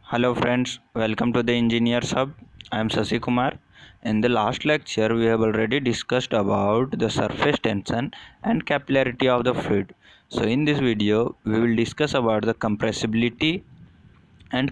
Hello friends, welcome to the Engineers Hub. I am Sasi Kumar. In the last lecture, we have already discussed about the surface tension and capillarity of the fluid. So in this video, we will discuss about the compressibility and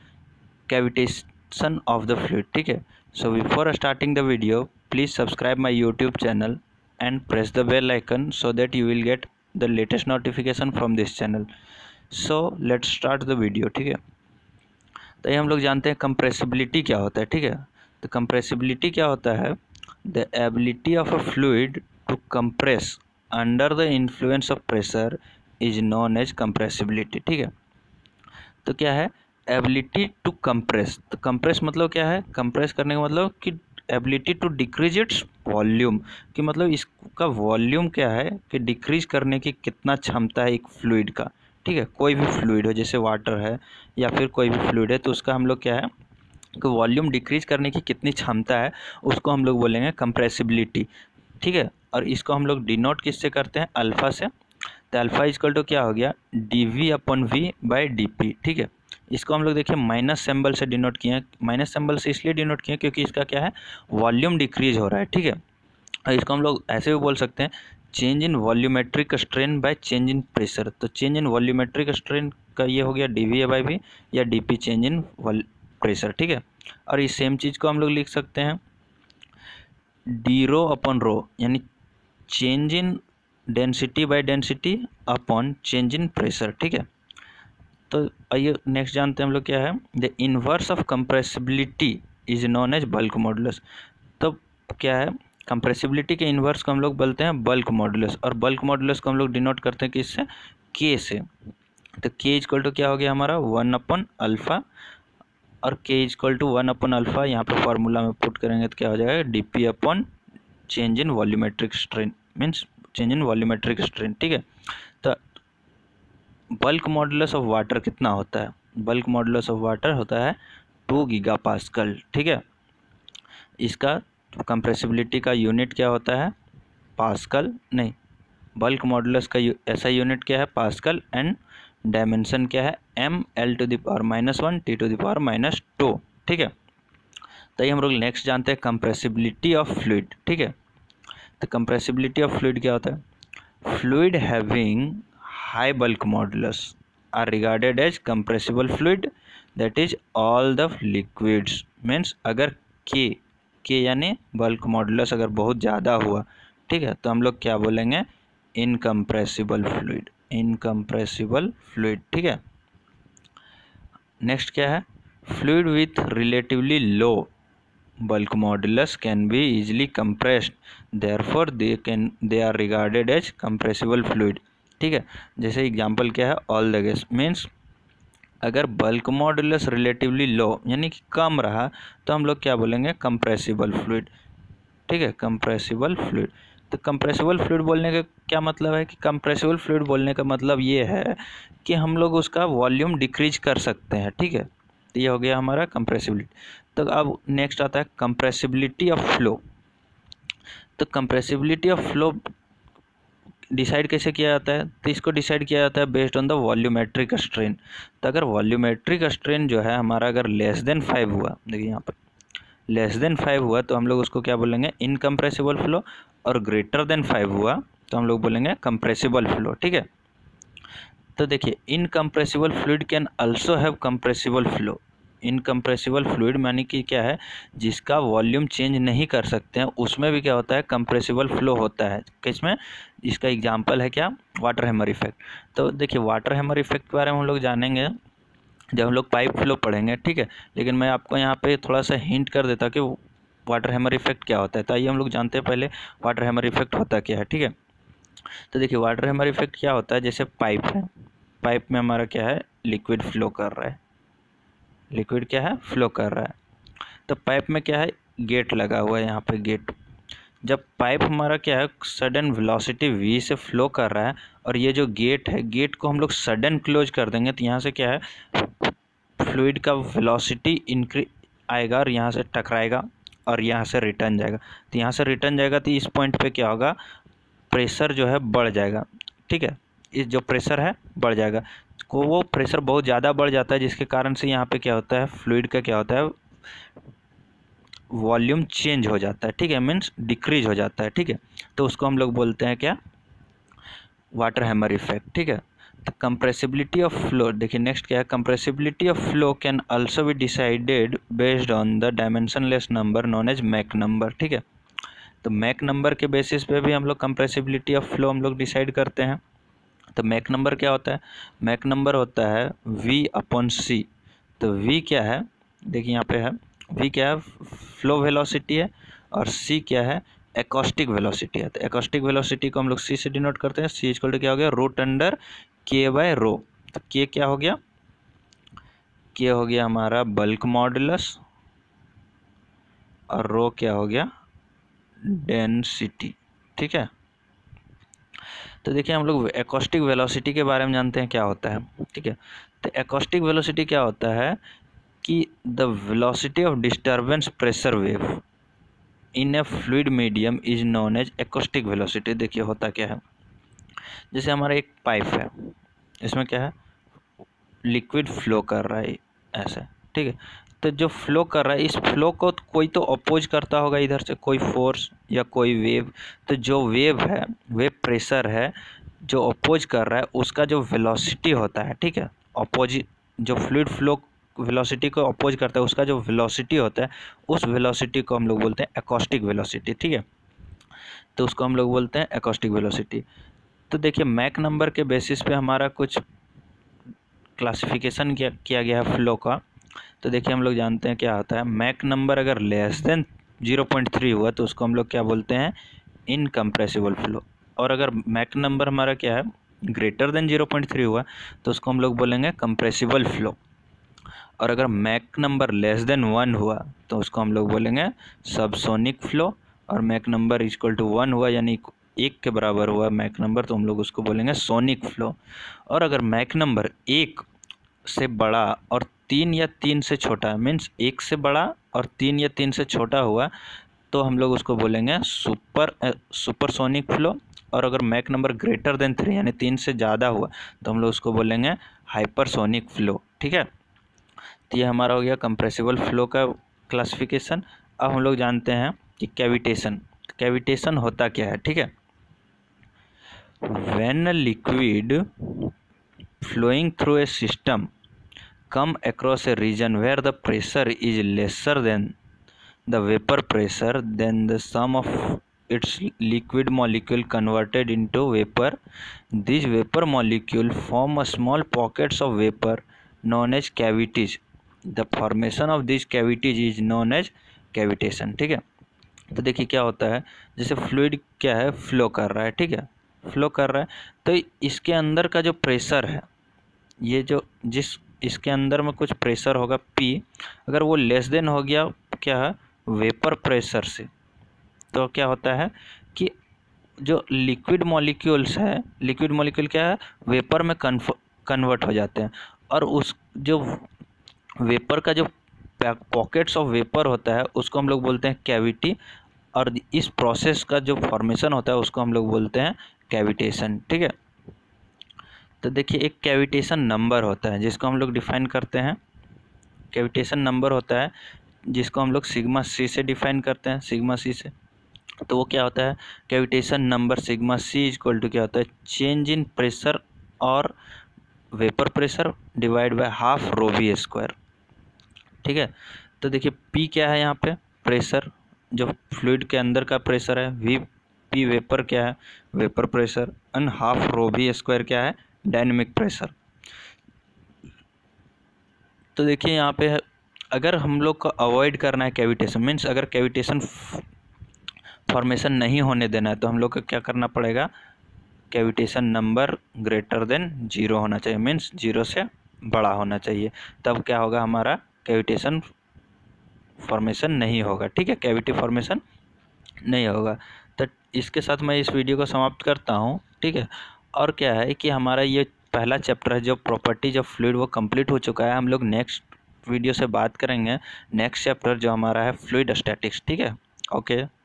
cavitation of the fluid. ठीक है? So before starting the video, please subscribe my YouTube channel and press the bell icon so that you will get the latest notification from this channel. So let's start the video. ठीक है? तो ये हम लोग जानते हैं compressibility क्या होता है। ठीक है, तो कंप्रेसिबिलिटी क्या होता है? The ability of a fluid to compress under the influence of pressure is known as compressibility. ठीक है, तो क्या है एबिलिटी टू कंप्रेस? तो कंप्रेस मतलब क्या है? कंप्रेस करने का मतलब कि ability to decrease its volume, कि मतलब इसका वॉल्यूम क्या है कि डिक्रीज करने की कितना क्षमता है एक फ्लूइड का। ठीक है, कोई भी फ्लूइड हो, जैसे वाटर है या फिर कोई भी फ्लूइड है, तो उसका हम लोग क्या है कि वॉल्यूम डिक्रीज करने की कितनी क्षमता है, उसको हम लोग बोलेंगे कंप्रेसिबिलिटी। ठीक है, और इसको हम लोग डिनोट किससे करते हैं? अल्फ़ा से। तो अल्फ़ा इक्वल टू क्या हो गया? D V upon V by d P. ठीक है, इसको हम लोग देखिए माइनस सिंबल से डिनोट किए हैं। माइनस सिंबल से इसलिए डिनोट किए क्योंकि इसका क्या है, वॉल्यूम डिक्रीज हो रहा है। ठीक है, और इसको हम लोग ऐसे भी बोल सकते हैं, change in volumetric strain by change in pressure. तो चेंज इन वॉल्यूमेट्रिक स्ट्रेन का ये हो गया d V a by V, या d P change in pressure. ठीक है, और इस सेम चीज़ को हम लोग लिख सकते हैं डी रो अपॉन रो, यानी change in density by density upon change in pressure. ठीक है, तो आइए नेक्स्ट जानते हैं हम लोग क्या है, the inverse of compressibility is known as bulk modulus. तो क्या है, कंप्रेसिबिलिटी के इन्वर्स को हम लोग बोलते हैं बल्क मॉडुलस, और बल्क मॉडुलस को हम लोग डिनोट करते हैं किससे? के से। तो के इक्वल टू क्या हो गया हमारा? 1 अपॉन अल्फ़ा, और के इक्वल टू 1 अपॉन अल्फ़ा यहाँ पे फॉर्मूला में पुट करेंगे तो क्या हो जाएगा? D P upon change in volumetric strain, means change in volumetric strain. ठीक है, तो बल्क मॉडुलस ऑफ वाटर कितना होता है? बल्क मॉडुलस ऑफ वाटर होता है 2 गीगापास्कल। ठीक है, इसका कंप्रेसिबिलिटी का यूनिट क्या होता है? पास्कल नहीं, बल्क मॉडुलस का ऐसा यूनिट क्या है? पास्कल, एंड डायमेंशन क्या है? M L to the power -1 T to the power -2। ठीक है, तो ये हम लोग नेक्स्ट जानते हैं कंप्रेसिबिलिटी ऑफ फ्लूइड। ठीक है, तो कंप्रेसिबिलिटी ऑफ फ्लूइड क्या होता है? Fluid having high bulk modulus are regarded as compressible fluid, that is all the liquids. Means अगर के यानी बल्क मॉडुलस अगर बहुत ज़्यादा हुआ, ठीक है, तो हम लोग क्या बोलेंगे? Incompressible fluid, incompressible fluid. ठीक है, नेक्स्ट क्या है? Fluid with relatively low bulk modulus can be easily compressed, therefore they are regarded as compressible fluid। ठीक है, जैसे एग्जांपल क्या है? All the gas. मीन्स अगर बल्क मॉडुलस रिलेटिवली लो यानी कि कम रहा तो हम लोग क्या बोलेंगे? Compressible fluid. ठीक है, कंप्रेसिबल फ्लूइड। तो कंप्रेसिबल फ्लूइड बोलने का क्या मतलब है? कि कंप्रेसिबल फ्लूइड बोलने का मतलब ये है कि हम लोग उसका वॉल्यूम डिक्रीज कर सकते हैं। ठीक है, तो ये हो गया हमारा कंप्रेसिबिलिटी। तो अब नेक्स्ट आता है कंप्रेसिबिलिटी ऑफ फ्लो। तो कंप्रेसिबिलिटी ऑफ फ्लो डिसाइड कैसे किया जाता है? तो इसको डिसाइड किया जाता है based on the volumetric strain. तो अगर वॉल्यूमेट्रिक स्ट्रेन जो है हमारा अगर लेस देन 5 हुआ, देखिए यहाँ पर लेस देन 5 हुआ तो हम लोग उसको क्या बोलेंगे? इनकम्प्रेसिबल फ्लो, और ग्रेटर देन 5 हुआ तो हम लोग बोलेंगे कंप्रेसिबल फ्लो। ठीक है, तो देखिए incompressible fluid can also have compressible flow. Incompressible fluid मानी कि क्या है? जिसका वॉल्यूम चेंज नहीं कर सकते हैं, उसमें भी क्या होता है? कंप्रेसिबल फ्लो होता है। किसमें? इसका एग्जांपल है क्या? Water hammer effect. तो देखिए वाटर हैमर इफेक्ट के बारे में हम लोग जानेंगे जब हम लोग पाइप फ्लो पढ़ेंगे। ठीक है, लेकिन मैं आपको यहाँ पे थोड़ा सा हिंट कर देता कि वाटर हैमर इफेक्ट क्या होता है। तो आइए हम लोग जानते हैं पहले वाटर हैमर इफेक्ट होता क्या है। ठीक है, तो देखिए वाटर हैमर इफेक्ट क्या होता है? जैसे पाइप है, पाइप में हमारा क्या है? लिक्विड फ्लो कर रहा है, लिक्विड क्या है? फ्लो कर रहा है। तो पाइप में क्या है? गेट लगा हुआ है, यहाँ पे गेट। जब पाइप हमारा क्या है? सडन वेलोसिटी v से फ्लो कर रहा है, और ये जो गेट है, गेट को हम लोग सडन क्लोज कर देंगे, तो यहाँ से क्या है? फ्लूइड का वेलोसिटी इंक्रीज आएगा और यहाँ से टकराएगा और यहाँ से रिटर्न जाएगा। तो यहाँ से रिटर्न जाएगा तो इस पॉइंट पे क्या होगा? प्रेशर जो है बढ़ जाएगा। ठीक है, इस जो प्रेशर है बढ़ जाएगा। को वो प्रेशर बहुत ज़्यादा बढ़ जाता है, जिसके कारण से यहाँ पे क्या होता है, फ्लूइड का क्या होता है, वॉल्यूम चेंज हो जाता है, ठीक है, मीन्स डिक्रीज हो जाता है, ठीक है। तो उसको हम लोग बोलते हैं क्या, वाटर हैमर इफेक्ट, ठीक है। तो कंप्रेसिबिलिटी ऑफ फ्लो, देखिए नेक्स्ट क्या है, compressibility of flow can also be decided based on the dimensionless number known as Mach number, ठीक है। तो मैक नंबर के बेसिस पे भी हम लोग कंप्रेसिबिलिटी ऑफ फ्लो हम लोग डिसाइड करते हैं। तो मैक नंबर क्या होता है, मैक नंबर होता है V/C। तो V क्या है, देखिए यहाँ पे है, V क्या है, फ्लो वेलोसिटी है, और C क्या है, एकॉस्टिक वेलोसिटी है। तो एकॉस्टिक वेलोसिटी को हम लोग C से डिनोट करते हैं। C इक्वल टू क्या हो गया, √K/ρ। तो K क्या हो गया, K हो गया हमारा बल्क मॉडुलस, और ρ क्या हो गया, डेंसिटी, ठीक है। तो देखिए हम लोग एकॉस्टिक वेलोसिटी के बारे में जानते हैं क्या होता है, ठीक है। तो एकॉस्टिक वेलोसिटी क्या होता है कि the velocity of disturbance pressure wave in a fluid medium is known as acoustic velocity. देखिए होता क्या है, जैसे हमारा एक पाइप है, इसमें क्या है, लिक्विड फ्लो कर रहा है ऐसे, ठीक है। तो जो फ्लो कर रहा है, इस फ्लो को कोई तो अपोज करता होगा, इधर से कोई फोर्स या कोई वेव। तो जो वेव है, वेव प्रेशर है, जो अपोज कर रहा है उसका जो वेलोसिटी होता है, ठीक है, अपोज, जो फ्लूइड फ्लो वेलोसिटी को अपोज करता है उसका जो वेलोसिटी होता है, उस वेलोसिटी को हम लोग बोलते हैं एकॉस्टिक वेलोसिटी, ठीक है। तो उसको हम लोग बोलते हैं एकॉस्टिक वेलोसिटी। तो देखिए मैक नंबर के बेसिस पे हमारा कुछ क्लासिफिकेशन किया गया है फ्लो का। तो देखिए हम लोग जानते हैं क्या होता है, मैक नंबर अगर लेस देन 0.3 हुआ तो उसको हम लोग क्या बोलते हैं, इनकम्प्रेसिबल फ्लो। और अगर मैक नंबर हमारा क्या है, ग्रेटर देन 0.3 हुआ तो उसको हम लोग बोलेंगे कंप्रेसिबल फ्लो। और अगर मैक नंबर लेस देन 1 हुआ तो उसको हम लोग बोलेंगे सबसोनिक फ्लो। और मैक नंबर इक्वल टू 1 हुआ, यानी 1 के बराबर हुआ मैक नंबर, तो हम लोग उसको बोलेंगे सोनिक फ्लो। और अगर मैक नंबर 1 से बड़ा और 3 या 3 से छोटा, मीन्स 1 से बड़ा और 3 या 3 से छोटा हुआ, तो हम लोग उसको बोलेंगे सुपरसोनिक फ्लो। और अगर मैक नंबर ग्रेटर देन 3 यानी 3 से ज़्यादा हुआ तो हम लोग उसको बोलेंगे हाइपरसोनिक फ्लो, ठीक है। तो ये हमारा हो गया कंप्रेसिबल फ्लो का क्लासिफिकेशन। अब हम लोग जानते हैं कि कैविटेशन, कैविटेशन होता क्या है, ठीक है। When a liquid flowing through a system come across a region where the pressure is lesser than the vapor pressure, then the sum of its liquid molecule converted into vapor. These vapor molecule form a small pockets of vapor known as cavities. The formation of these cavities is known as cavitation, ठीक है। तो देखिए क्या होता है, जैसे fluid क्या है, फ्लो कर रहा है, ठीक है, फ्लो कर रहा है। तो इसके अंदर का जो प्रेशर है, ये जो जिस इसके अंदर में कुछ प्रेशर होगा P, अगर वो लेस देन हो गया क्या है, वेपर प्रेशर से, तो क्या होता है कि जो लिक्विड मॉलिक्यूल्स है, लिक्विड मॉलिक्यूल क्या है, वेपर में कन्वर्ट हो जाते हैं। और उस जो वेपर का जो पॉकेट्स ऑफ वेपर होता है उसको हम लोग बोलते हैं कैविटी। और इस प्रोसेस का जो फॉर्मेशन होता है उसको हम लोग बोलते हैं कैविटेशन, ठीक है। तो देखिए एक कैविटेशन नंबर होता है जिसको हम लोग डिफाइन करते हैं, कैविटेशन नंबर होता है जिसको हम लोग सिग्मा C से डिफाइन करते हैं, सिग्मा C से। तो वो क्या होता है, cavitation number sigma C equal to क्या होता है, चेंज इन प्रेशर और vapour pressure divide by half rho V square, ठीक है। तो देखिए P क्या है यहाँ पे, प्रेशर, जो फ्लूइड के अंदर का प्रेशर है, P वेपर क्या है, vapour pressure, and half rho V square क्या है, डायनेमिक प्रेशर। तो देखिए यहाँ पे अगर हम लोग को अवॉइड करना है कैविटेशन, मीन्स अगर कैविटेशन फॉर्मेशन नहीं होने देना है तो हम लोग को क्या करना पड़ेगा, कैविटेशन नंबर ग्रेटर देन 0 होना चाहिए, मीन्स 0 से बड़ा होना चाहिए, तब क्या होगा, हमारा कैविटेशन फॉर्मेशन नहीं होगा, ठीक है, कैविटी फॉर्मेशन नहीं होगा। तो इसके साथ मैं इस वीडियो को समाप्त करता हूँ, ठीक है। और क्या है कि हमारा ये पहला चैप्टर है जो प्रॉपर्टीज ऑफ फ्लूइड वो कंप्लीट हो चुका है। हम लोग नेक्स्ट वीडियो से बात करेंगे नेक्स्ट चैप्टर जो हमारा है फ्लूइड स्टैटिक्स, ठीक है। ओके।